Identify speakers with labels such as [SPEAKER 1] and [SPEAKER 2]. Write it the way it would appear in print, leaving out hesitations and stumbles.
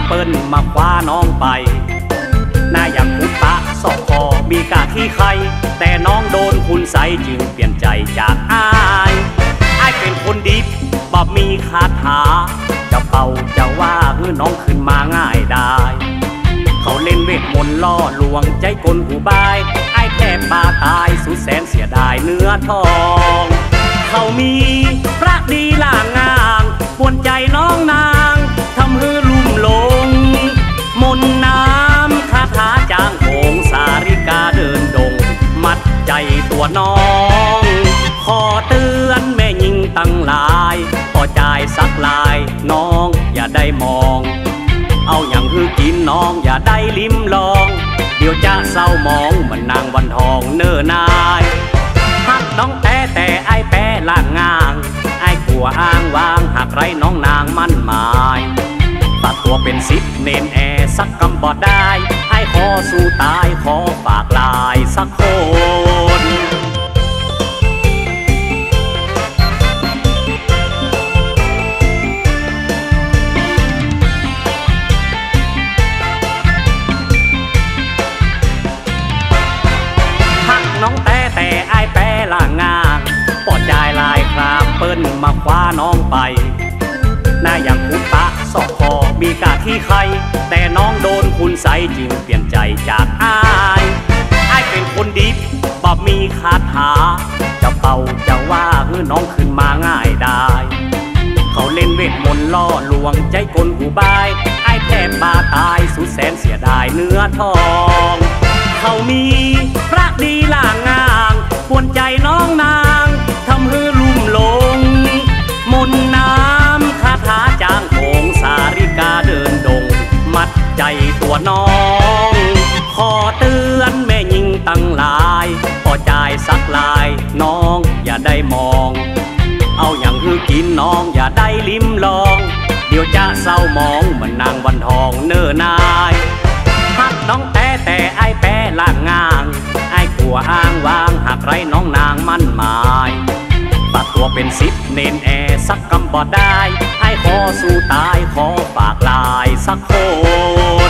[SPEAKER 1] เปิ้นมาคว้าน้องไปน่าอยากพุตะสอกคอมีกาขี้ไข่แต่น้องโดนคุณใสจึงเปลี่ยนใจจากอ้ายเป็นคนดีบ่มีคาถาจะเป่าจะว่าคือน้องขึ้นมาง่ายได้เขาเล่นเวทมนต์ล่อลวงใจคนผู้บายแทบปาตายสุดแสนเสียดายเนื้อทองเขามีพระดีล่างงามปวนใจน้องนางทำให้ลุ่มหลงมนน้ำคาถาจางโหงสาริกาเดินดงมัดใจตัวน้องขอเตือนแม่ยิงตั้งหลายพอใจสักลายน้องอย่าได้มองเอาอย่างคือกินน้องอย่าได้ลิ้มลองเดี๋ยวจะเศร้ามองเหมือนนางวันทองเนิ่นนายหักน้องแต่แปะล่างงางกลัวอ้างวางหากไรน้องนางมั่นหมายตัดตัวเป็นสิบเนนแอสักกำบอดได้ขอสู้ตายขอฝากลายสักคนน้องแต่แปะล่างงางปอดใจลายคราบเปิ้นมาคว้าน้องไปน่าอย่างพุตะสอกคอมีกาขี้ไข่แต่น้องโดนคุณใสจึงเปลี่ยนใจจากอ้ายเป็นคนดีบ่มีคาถาจะเป่าจะว่าคือน้องขึ้นมาง่ายได้เขาเล่นเวทมนต์ล่อลวงใจคนผู้บายแทบปาตายสุดแสนเสียดายเนื้อทองเขามีพระดีล่างงามปวนใจน้องนางทำให้ลุ่มหลงมนน้ำคาถาจางโหงสาริกาเดินดงมัดใจตัวน้องขอเตือนแม่ยิงตั้งหลายพอใจสักลายน้องอย่าได้มองเอาอย่างคือกินน้องอย่าได้ลิ้มลองเดี๋ยวจะเศร้ามองเหมือนนางวันทองเนิ่นนายหักน้องแต่แปะล่างงางกลัวอ้างวางหากไรน้องนางมั่นหมายตัดตัวเป็นสิบเนนแอสักกำบอดได้ขอสู้ตายขอฝากลายสักคน